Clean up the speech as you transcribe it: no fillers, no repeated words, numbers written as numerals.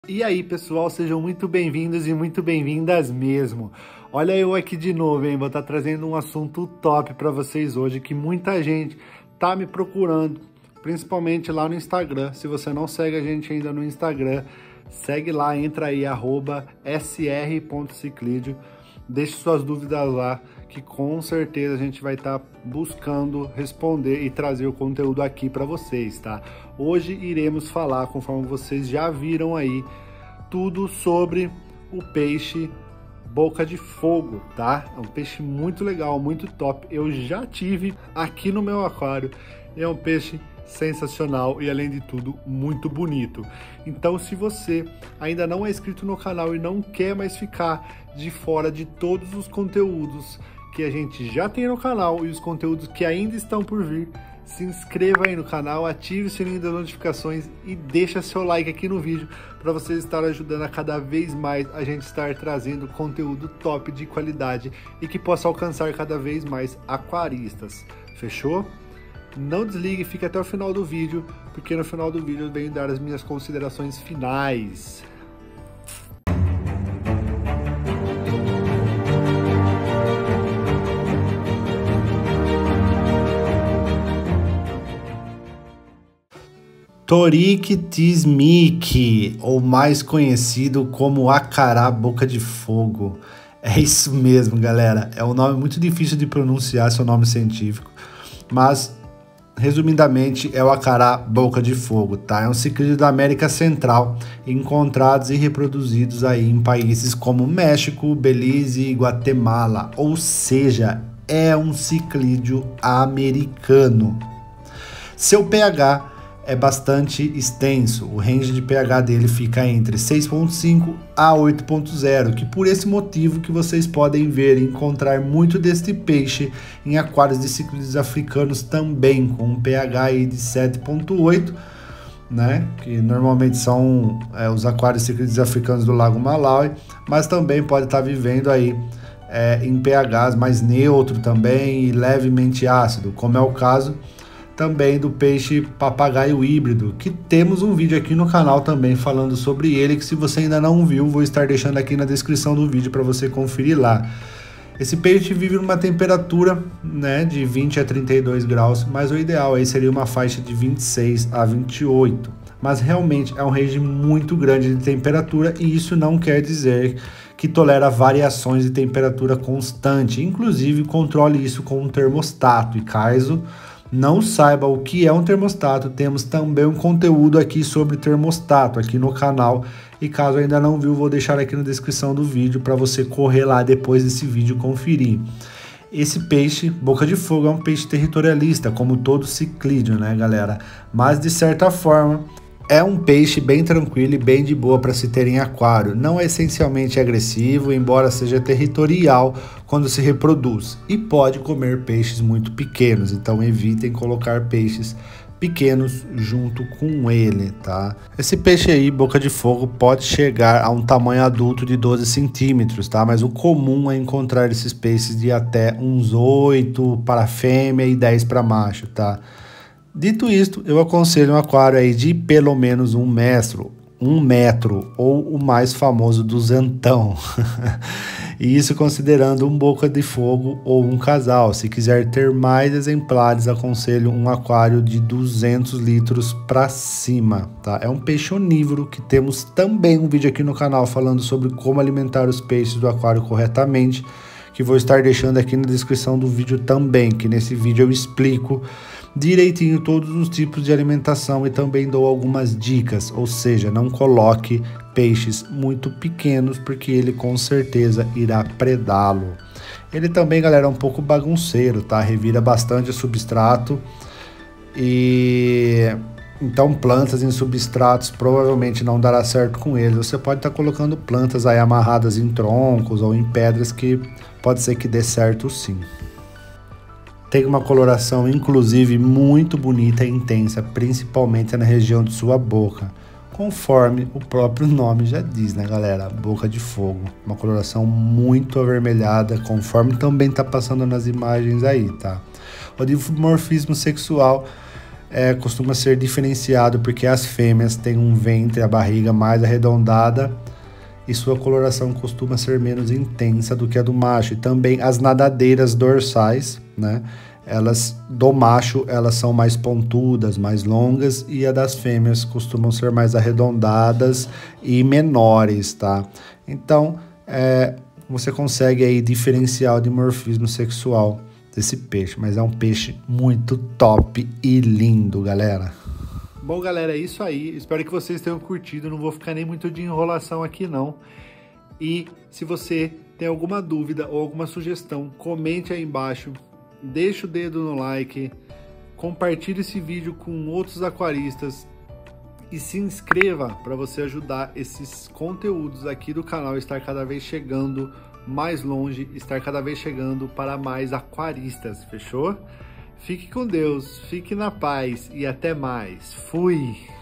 E aí, pessoal, sejam muito bem-vindos e muito bem-vindas mesmo. Olha eu aqui de novo, hein? Vou estar trazendo um assunto top para vocês hoje, que muita gente tá me procurando, principalmente lá no Instagram. Se você não segue a gente ainda no Instagram, segue lá, entra aí, @sr.ciclidio. Deixe suas dúvidas lá, que com certeza a gente vai estar buscando responder e trazer o conteúdo aqui para vocês, tá? Hoje iremos falar, conforme vocês já viram aí, tudo sobre o peixe boca de fogo, tá? É um peixe muito legal, muito top. Eu já tive aqui no meu aquário. É um peixe sensacional e, além de tudo, muito bonito. Então, se você ainda não é inscrito no canal e não quer mais ficar de fora de todos os conteúdos que a gente já tem no canal e os conteúdos que ainda estão por vir, se inscreva aí no canal, ative o sininho das notificações e deixa seu like aqui no vídeo para vocês estarem ajudando a cada vez mais a gente estar trazendo conteúdo top de qualidade e que possa alcançar cada vez mais aquaristas. Fechou? Não desligue, fique até o final do vídeo, porque no final do vídeo eu venho dar as minhas considerações finais. Torique tismique, ou mais conhecido como acará boca de fogo. É isso mesmo, galera. É um nome muito difícil de pronunciar, seu nome científico, mas resumidamente é o acará boca de fogo, tá? É um ciclídeo da América Central, encontrados e reproduzidos aí em países como México, Belize e Guatemala, ou seja, é um ciclídeo americano. Seu pH é bastante extenso, o range de pH dele fica entre 6.5 a 8.0, que por esse motivo que vocês podem ver e encontrar muito deste peixe em aquários de ciclídeos africanos também, com um pH aí de 7.8, né, que normalmente são os aquários ciclídeos africanos do Lago Malawi, mas também pode estar vivendo aí em pHs mais neutro também e levemente ácido, como é o caso também do peixe papagaio híbrido, que temos um vídeo aqui no canal também falando sobre ele, que se você ainda não viu, vou estar deixando aqui na descrição do vídeo para você conferir lá. Esse peixe vive numa temperatura, né, de 20 a 32 graus, mas o ideal aí seria uma faixa de 26 a 28. Mas realmente é um range muito grande de temperatura e isso não quer dizer que tolera variações de temperatura constante. Inclusive, controle isso com um termostato. E caso não saiba o que é um termostato, temos também um conteúdo aqui sobre termostato aqui no canal, e caso ainda não viu, vou deixar aqui na descrição do vídeo para você correr lá depois desse vídeo conferir. Esse peixe, boca de fogo, é um peixe territorialista, como todo ciclídeo, né, galera? Mas de certa forma é um peixe bem tranquilo e bem de boa para se ter em aquário. Não é essencialmente agressivo, embora seja territorial quando se reproduz. E pode comer peixes muito pequenos, então evitem colocar peixes pequenos junto com ele, tá? Esse peixe aí, boca de fogo, pode chegar a um tamanho adulto de 12 centímetros, tá? Mas o comum é encontrar esses peixes de até uns 8 para fêmea e 10 para macho, tá? Dito isto, eu aconselho um aquário aí de pelo menos 1 metro, ou o mais famoso duzentão. E isso considerando um boca de fogo ou um casal. Se quiser ter mais exemplares, aconselho um aquário de 200 litros para cima, tá? É um peixe onívoro, que temos também um vídeo aqui no canal falando sobre como alimentar os peixes do aquário corretamente, que vou estar deixando aqui na descrição do vídeo também, que nesse vídeo eu explico direitinho todos os tipos de alimentação e também dou algumas dicas, ou seja, não coloque peixes muito pequenos, porque ele com certeza irá predá-lo. Ele também, galera, é um pouco bagunceiro, tá? Revira bastante o substrato, e então plantas em substratos provavelmente não dará certo com ele. Você pode estar colocando plantas aí amarradas em troncos ou em pedras, que pode ser que dê certo sim. Tem uma coloração, inclusive, muito bonita e intensa, principalmente na região de sua boca, conforme o próprio nome já diz, né, galera? Boca de fogo. Uma coloração muito avermelhada, conforme também tá passando nas imagens aí, tá? O dimorfismo sexual costuma ser diferenciado porque as fêmeas têm um ventre, a barriga mais arredondada e sua coloração costuma ser menos intensa do que a do macho. E também as nadadeiras dorsais, né? Elas do macho elas são mais pontudas, mais longas, e a das fêmeas costumam ser mais arredondadas e menores, tá? Então, você consegue aí diferenciar o dimorfismo sexual desse peixe, mas é um peixe muito top e lindo, galera. Bom, galera, é isso aí. Espero que vocês tenham curtido. Não vou ficar nem muito de enrolação aqui, não. E se você tem alguma dúvida ou alguma sugestão, comente aí embaixo. Deixa o dedo no like. Compartilhe esse vídeo com outros aquaristas. E se inscreva para você ajudar esses conteúdos aqui do canal a estar cada vez chegando mais longe, estar cada vez chegando para mais aquaristas, fechou? Fique com Deus, fique na paz e até mais. Fui!